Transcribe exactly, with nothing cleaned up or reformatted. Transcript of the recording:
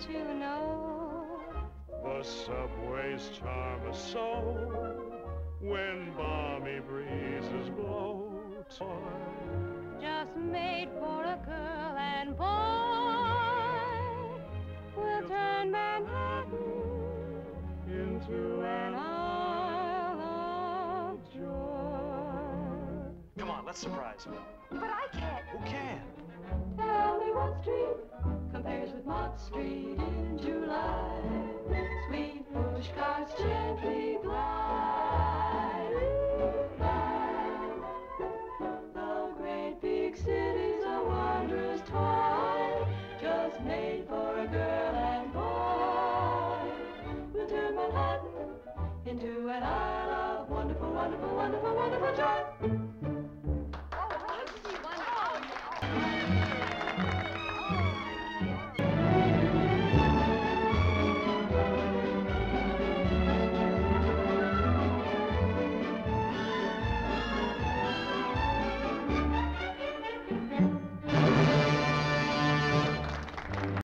you know? The subway's charm a soul when balmy breezes blow. Toy, just made for a girl and boy, we'll turn Manhattan into an isle of joy. Come on, let's surprise him. But I can't. Who can? Tell me what street compares with Mott Street in July. Sweet pushcarts gently